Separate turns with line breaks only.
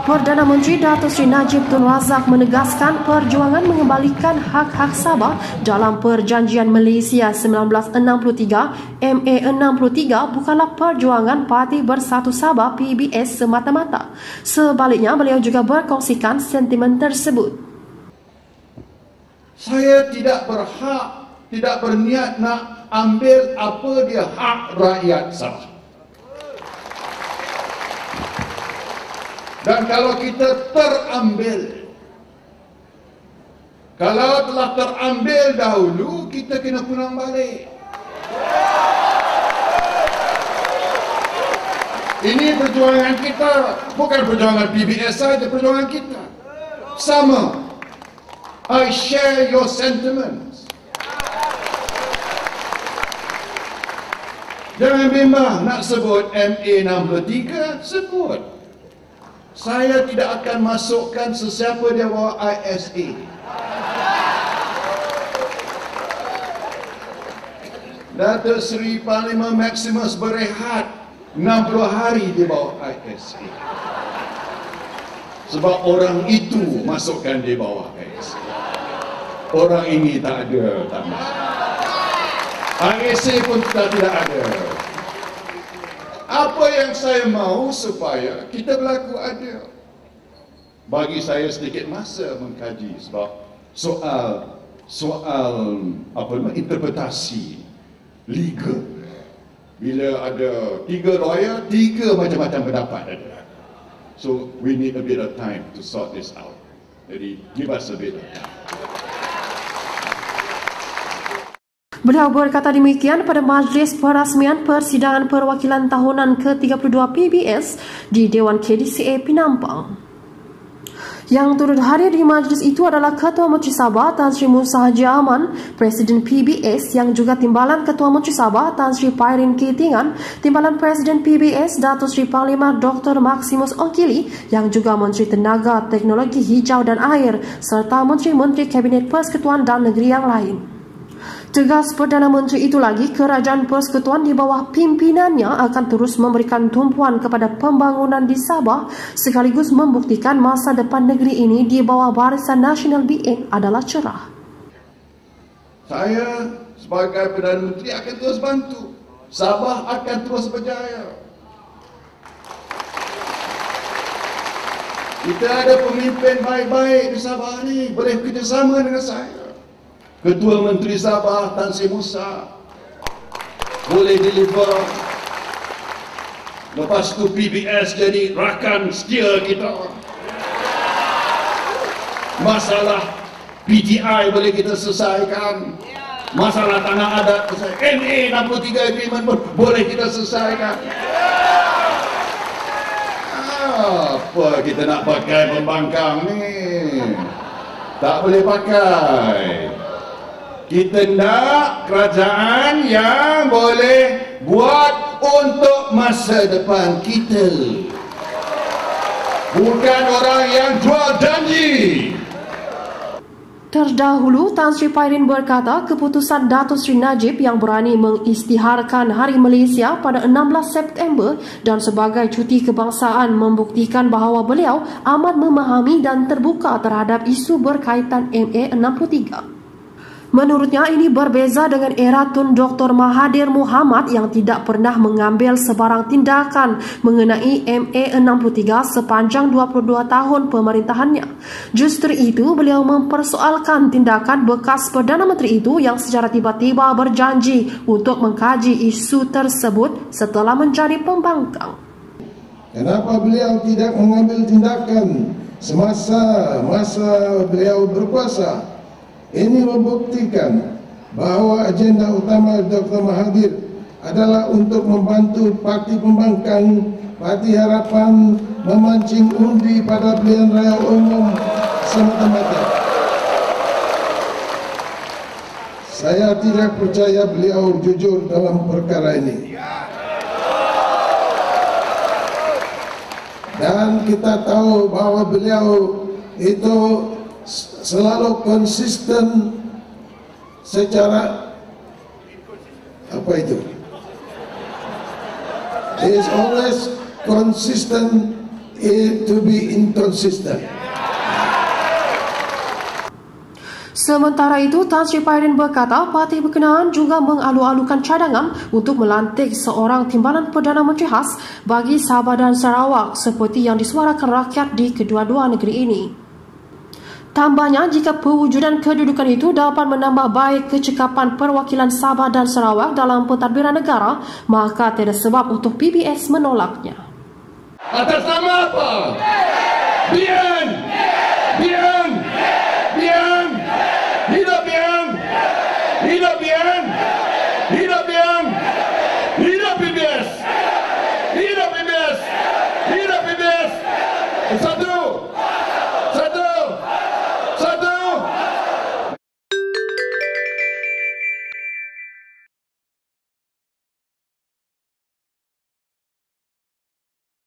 Perdana Menteri Datuk Seri Najib Tun Razak menegaskan perjuangan mengembalikan hak-hak Sabah dalam Perjanjian Malaysia 1963 MA63 bukanlah perjuangan Parti Bersatu Sabah PBS semata-mata. Sebaliknya, beliau juga berkongsikan sentimen tersebut.
Saya tidak berniat nak ambil apa dia hak rakyat Sabah. Dan kalau kita kalau telah terambil dahulu, kita kena pulang balik. Ini perjuangan kita, bukan perjuangan PBS saja, perjuangan kita. Sama. I share your sentiments. Jangan bimbang nak sebut MA63, sebut. Saya tidak akan masukkan sesiapa dia bawa ISA. Datuk Seri Panglima Maximus berehat 60 hari dia bawa ISA. Sebab orang itu masukkan dia bawa ISA. Orang ini tak ada, tak masuk. ISA pun tidak ada. Apa yang saya mahu supaya kita berlaku adil. Bagi saya sedikit masa mengkaji sebab soal interpretasi legal. Bila ada 3 lawyer, 3 macam-macam pendapat ada. So we need a bit of time to sort this out. Jadi give us a bit of time.
Beliau berkata demikian pada majlis perasmian persidangan perwakilan tahunan ke-32 PBS di Dewan KDCA Penampang. Yang turut hadir di majlis itu adalah Ketua Menteri Sabah Tan Sri Musa Haji Aman, Presiden PBS yang juga Timbalan Ketua Menteri Sabah Tan Sri Pairin Ketingan, Timbalan Presiden PBS Datuk Sri Panglima Dr. Maximus Ongkili yang juga Menteri Tenaga, Teknologi Hijau dan Air serta Menteri-Menteri Kabinet Persekutuan dan Negeri yang lain. Tegas Perdana Menteri itu lagi, Kerajaan Persekutuan di bawah pimpinannya akan terus memberikan tumpuan kepada pembangunan di Sabah sekaligus membuktikan masa depan negeri ini di bawah Barisan Nasional BN adalah cerah.
Saya sebagai Perdana Menteri akan terus bantu. Sabah akan terus berjaya. Kita ada pemimpin baik-baik di Sabah ni, boleh kerjasama dengan saya. Ketua Menteri Sabah Tan Sri Musa boleh deliver. Lepas tu PBS jadi rakan setia kita. Masalah PTI boleh kita selesaikan. Masalah tanah adat MA63 agreement pun boleh kita selesaikan. Apa kita nak pakai pembangkang ni? Tak boleh pakai. Kita nak kerajaan yang boleh buat untuk masa depan kita. Bukan orang yang jual janji.
Terdahulu, Tan Sri Pairin berkata keputusan Datuk Seri Najib yang berani mengisytiharkan Hari Malaysia pada 16 September dan sebagai cuti kebangsaan membuktikan bahawa beliau amat memahami dan terbuka terhadap isu berkaitan MA63. Menurutnya ini berbeza dengan era Tun Dr. Mahathir Mohamad yang tidak pernah mengambil sebarang tindakan mengenai MA63 sepanjang 22 tahun pemerintahannya. Justru itu beliau mempersoalkan tindakan bekas Perdana Menteri itu yang secara tiba-tiba berjanji untuk mengkaji isu tersebut setelah menjadi pembangkang.
Kenapa beliau tidak mengambil tindakan semasa beliau berkuasa? Ini membuktikan bahawa agenda utama Dr. Mahathir adalah untuk membantu parti pembangkang, Parti Harapan memancing undi pada pilihan raya umum semata-mata. Saya tidak percaya beliau jujur dalam perkara ini. Dan kita tahu bahawa beliau itu selalu konsisten secara He is always consistent it to be inconsistent.
Sementara itu, Tan Sri Paidin berkata parti berkenaan juga mengalu-alukan cadangan untuk melantik seorang timbalan Perdana Menteri khas bagi Sabah dan Sarawak seperti yang disuarakan rakyat di kedua-dua negeri ini. Tambahnya, jika pewujudan kedudukan itu dapat menambah baik kecekapan perwakilan Sabah dan Sarawak dalam pentadbiran negara, maka tiada sebab untuk PBS menolaknya.
Atas nama apa? Bian! Bian! Bian! Hidup Bian! Hidup Bian! Hidup Bian! Hidup PBS! Hidup PBS! Hidup PBS! Satu!